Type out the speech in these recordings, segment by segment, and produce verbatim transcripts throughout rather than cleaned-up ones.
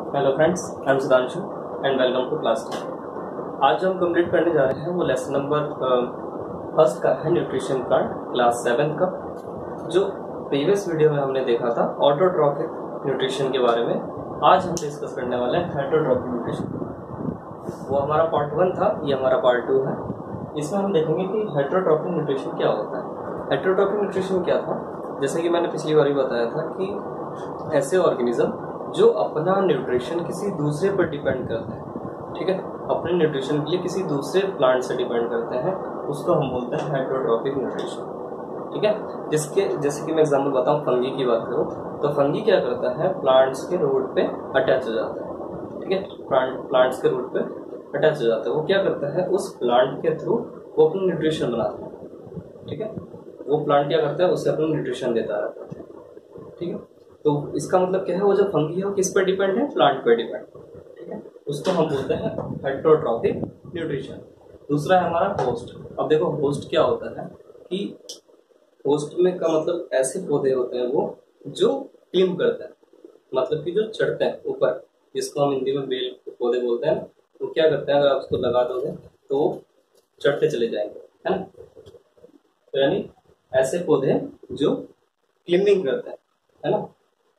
Hello friends, I am Sudhanshu and welcome to class ten. आज जो हम कंप्लीट करने जा रहे हैं वो लेसन नंबर फर्स्ट का है, न्यूट्रिशन कार्ड क्लास सेवन का। जो प्रीवियस वीडियो में हमने देखा था ऑटोट्रॉफिक न्यूट्रिशन के बारे में, आज हम डिस्कस करने वाले हैं हेटरोट्रॉफिक न्यूट्रिशन। वो हमारा पार्ट वन था, ये हमारा पार्ट टू है। इसमें हम देखेंगे कि हेटरोट्रॉफिक न्यूट्रिशन क्या होता है। हेटरोट्रॉफिक न्यूट्रिशन क्या था, जैसे कि मैंने पिछली बार भी बताया था कि ऐसे ऑर्गेनिज्म जो अपना न्यूट्रिशन किसी दूसरे पर डिपेंड करते हैं, ठीक है, अपने न्यूट्रिशन के लिए किसी दूसरे प्लांट से डिपेंड करते हैं, उसको हम बोलते हैं हेटरोट्रॉफिक न्यूट्रिशन। ठीक है, जिसके जैसे कि मैं एग्जांपल बताऊं, फंगी की बात करूं तो फंगी क्या करता है, प्लांट्स के रूट पे अटैच हो जाता है। ठीक है, प्लांट प्लांट्स के रूट पे अटैच हो जाता है। वो क्या करता है, उस प्लांट के थ्रू वो अपना न्यूट्रिशन बनाता है। ठीक है, वो प्लांट क्या करता है, उससे अपना न्यूट्रिशन देता रहता है। ठीक है, तो इसका मतलब क्या है, वो जो फंगी है वो किस पर डिपेंड है, प्लांट पर डिपेंड। ठीक है, उसको हम बोलते हैं हेटरोट्रॉफिक न्यूट्रिशन। दूसरा है हमारा होस्ट। अब देखो होस्ट क्या होता है कि होस्ट में का मतलब ऐसे पौधे होते हैं वो जो क्लिम करते हैं, मतलब कि जो चढ़ते हैं ऊपर, जिसको हम हिंदी में बेल पौधे बोलते हैं। वो क्या करते हैं, अगर आप उसको लगा दोगे तो वो चढ़ते चले जाएंगे, है ना। तो यानी ऐसे पौधे जो क्लिमिंग करते हैं, है ना,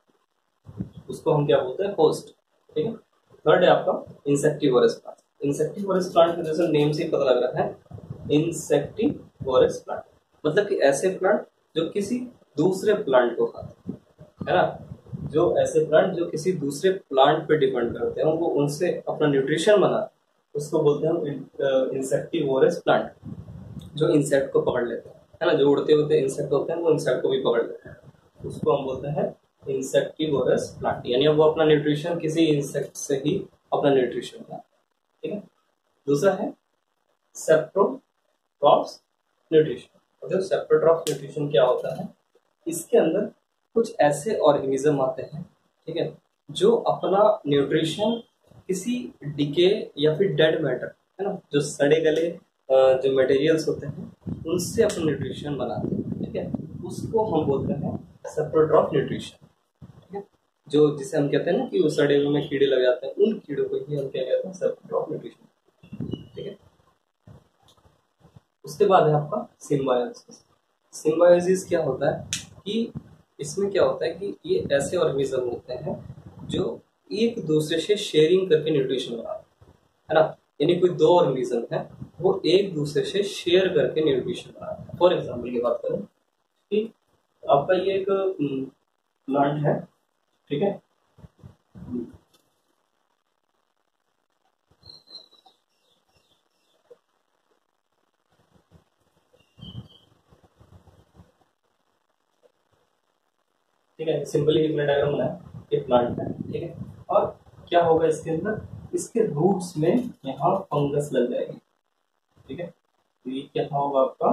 उसको हम क्या बोलते हैं, होस्ट। ठीक है, थर्ड है आपका इंसेक्टिवोरस प्लांट। इंसेक्टिवोरस प्लांट में जैसे नेम से पता लग रहा है, इंसेक्टिवोरस प्लांट मतलब कि ऐसे प्लांट जो किसी दूसरे प्लांट को खाते हैं, है ना। जो ऐसे प्लांट जो किसी दूसरे प्लांट पे डिपेंड करते हैं, वो उनसे अपना न्यूट्रिशन बनाते हैं, उसको बोलते हैं हम इंसेक्टिवोरस प्लांट, जो इंसेक्ट को पकड़ लेते हैं, है ना। जो उड़ते हुए इंसेक्ट होते हैं वो इंसेक्ट को भी पकड़ लेते हैं, उसको हम बोलते हैं इंसेक्टिवोरस प्लांट। यानी वो अपना न्यूट्रिशन किसी इंसेक्ट से ही अपना न्यूट्रिशन बनाते हैं। ठीक है, दूसरा है सेप्रोट्रॉप्स न्यूट्रिशन। मतलब सेप्रोट्रॉप्स न्यूट्रिशन क्या होता है, इसके अंदर कुछ ऐसे ऑर्गेनिज्म आते हैं, ठीक है, जो अपना न्यूट्रिशन किसी डिके या फिर डेड मैटर, है ना, जो सड़े गले जो मटेरियल्स होते हैं उनसे अपना न्यूट्रिशन बनाते हैं। ठीक है, उसको हम बोलते हैं सेप्रोट्रॉप न्यूट्रिशन। ठीक है, जो जिसे हम कहते हैं ना कि वो सड़े हुए में कीड़े लग जाते हैं, उन कीड़ों को ही हम क्या कहते हैं, सेप्रोट्रॉप न्यूट्रिशन। ठीक है, उसके बाद है आपका सिम्बायोसिस। सिम्बायोसिस क्या होता है कि इसमें क्या होता है कि ये ऐसे ऑर्गेनिज्म होते हैं जो एक दूसरे से शेयरिंग करके न्यूट्रिशन बनाते हैं, है ना। यानी कोई दो ऑर्गेनिज्म है वो एक दूसरे से शेयर करके न्यूट्रिशन बनाते हैं। फॉर एग्जाम्पल की बात करें कि आपका ये एक प्लांट है, ठीक है, ठीक है, सिंपली एक डायग्राम बनाया, ये प्लांट है, ठीक है, और क्या होगा इसके अंदर, इसके रूट्स में यहाँ फंगस लग जाएगी। ठीक है, तो ये क्या होगा आपका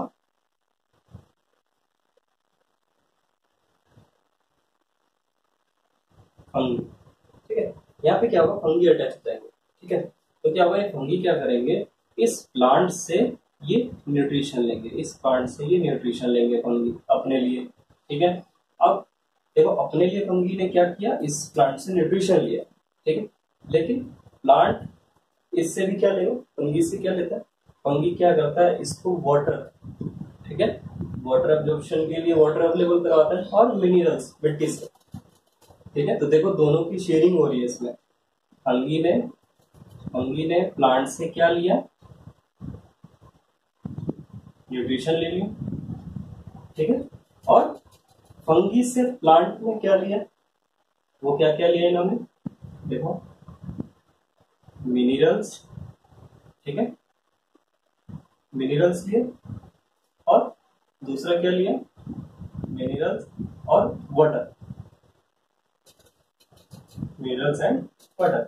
फंगी। ठीक है, यहाँ पे क्या होगा, फंगी अटैच हो जाएंगे। ठीक है, तो क्या होगा, ये फंगी क्या करेंगे, इस प्लांट से ये न्यूट्रिशन लेंगे, इस प्लांट से ये न्यूट्रिशन लेंगे फंगी अपने लिए। ठीक है, अब देखो अपने लिए फंगी ने क्या किया, इस प्लांट से न्यूट्रिशन लिया। ठीक है, लेकिन प्लांट इससे भी क्या लेगा, फंगी से क्या लेता है, फंगी क्या करता है, इसको वाटर, ठीक है, वाटर एब्जॉर्प्शन के लिए वाटर अवेलेबल करवाता है और मिनरल्स मिट्टी से। ठीक है, तो देखो दोनों की शेयरिंग हो रही है इसमें। फंगी ने फंगी ने प्लांट से क्या लिया, न्यूट्रिशन ले लिया। ठीक है, और फंगी से प्लांट ने क्या लिया, वो क्या क्या लिया इन्होंने, देखो मिनरल्स, ठीक है, मिनरल्स लिए, और दूसरा क्या लिया, मिनरल्स और वाटर, मिनरल्स एंड वाटर।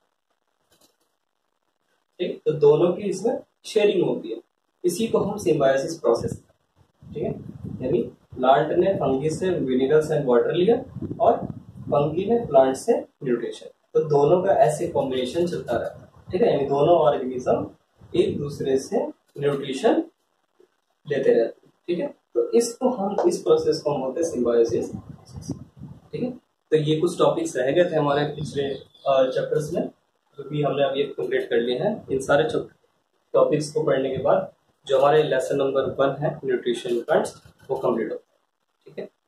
ठीक, तो दोनों की इसमें शेयरिंग होती है, इसी को हम सिम्बायोसिस प्रोसेस। ठीक है, यानी प्लांट ने फंगी से मिनरल्स एंड वाटर लिया और फंगी ने प्लांट से न्यूट्रिशन, तो दोनों का ऐसे कॉम्बिनेशन चलता रहता है। ठीक है, यानी दोनों ऑर्गेनिज्म एक दूसरे से न्यूट्रिशन लेते रहते हैं। ठीक है, तो इसको हम इस प्रोसेस को हम बोलते हैं सिम्बायोसिस। ठीक है, तो ये कुछ टॉपिक्स रह गए थे हमारे पिछले चैप्टर्स में, जो कि हमने अभी कंप्लीट कर लिए हैं। इन सारे टॉपिक्स को पढ़ने के बाद जो हमारे लेसन नंबर वन है न्यूट्रिशन प्लांट्स, वो कंप्लीट होता है। ठीक है।